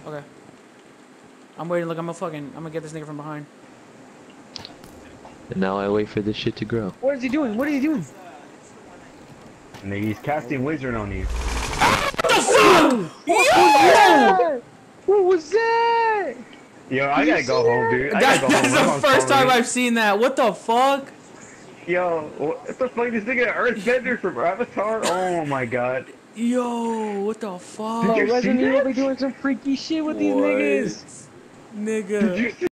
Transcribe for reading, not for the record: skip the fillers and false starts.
Okay. I'm waiting. Look, I'm gonna get this nigga from behind. And now I wait for this shit to grow. What is he doing? What is he doing? Nigga, he's casting wizard on you. Yo! What was that? Yo, I gotta go home, dude. That's the first time I've seen that. What the fuck? Yo, what the fuck? This nigga Earthbender from Avatar? Oh my god. Yo, what the fuck? Did you see Resident Evil that? be doing some freaky shit with these niggas. Nigga. Did you see